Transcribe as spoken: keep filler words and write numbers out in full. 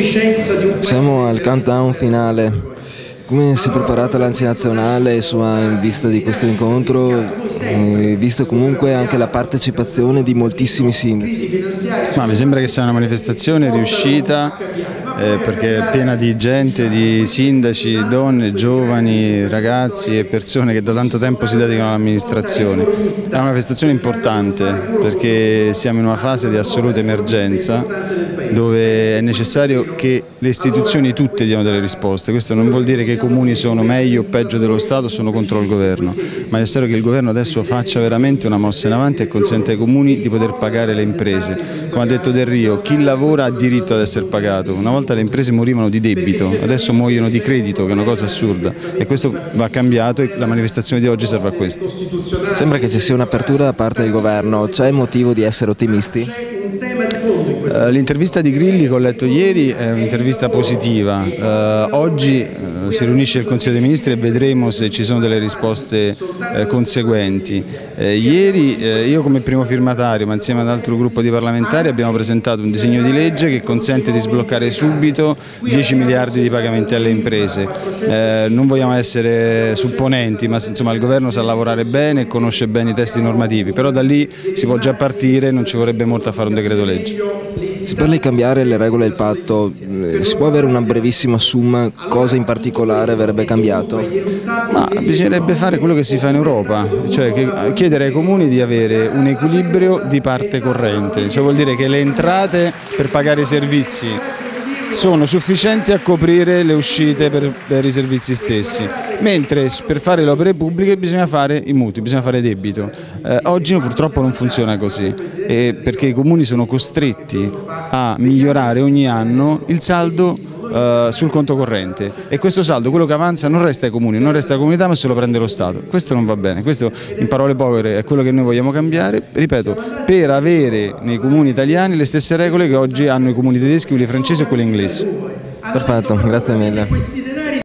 Siamo al countdown finale. Come si è preparata l'A N S I nazionale sua, in vista di questo incontro, eh, vista comunque anche la partecipazione di moltissimi sindaci? Ma mi sembra che sia una manifestazione riuscita eh, perché è piena di gente, di sindaci, donne, giovani, ragazzi e persone che da tanto tempo si dedicano all'amministrazione. È una manifestazione importante perché siamo in una fase di assoluta emergenza dove è necessario che le istituzioni tutte diano delle risposte. Questo non vuol dire che i comuni sono meglio o peggio dello Stato, sono contro il governo, ma è necessario che il governo adesso faccia veramente una mossa in avanti e consenta ai comuni di poter pagare le imprese. Come ha detto Del Rio, chi lavora ha diritto ad essere pagato. Una volta le imprese morivano di debito, adesso muoiono di credito, che è una cosa assurda, e questo va cambiato e la manifestazione di oggi serve a questo. Sembra che ci sia un'apertura da parte del governo, c'è motivo di essere ottimisti? L'intervista di Grilli che ho letto ieri è un'intervista positiva. Uh, oggi uh, si riunisce il Consiglio dei Ministri e vedremo se ci sono delle risposte uh, conseguenti. Uh, ieri uh, io come primo firmatario, ma insieme ad altro gruppo di parlamentari, abbiamo presentato un disegno di legge che consente di sbloccare subito dieci miliardi di pagamenti alle imprese. Uh, non vogliamo essere supponenti, ma insomma il governo sa lavorare bene e conosce bene i testi normativi, però da lì si può già partire, non ci vorrebbe molto a fare un decreto legge. Si parla di cambiare le regole del patto, si può avere una brevissima somma, cosa in particolare verrebbe cambiato? Ma bisognerebbe fare quello che si fa in Europa, cioè che chiedere ai comuni di avere un equilibrio di parte corrente, cioè vuol dire che le entrate per pagare i servizi sono sufficienti a coprire le uscite per, per i servizi stessi, mentre per fare le opere pubbliche bisogna fare i mutui, bisogna fare debito. Eh, oggi purtroppo non funziona così, eh, perché i comuni sono costretti a migliorare ogni anno il saldo Uh, sul conto corrente, e questo saldo, quello che avanza, non resta ai comuni, non resta alla comunità, ma se lo prende lo Stato. Questo non va bene, questo in parole povere è quello che noi vogliamo cambiare, ripeto, per avere nei comuni italiani le stesse regole che oggi hanno i comuni tedeschi, quelli francesi e quelli inglesi. Perfetto, grazie mille.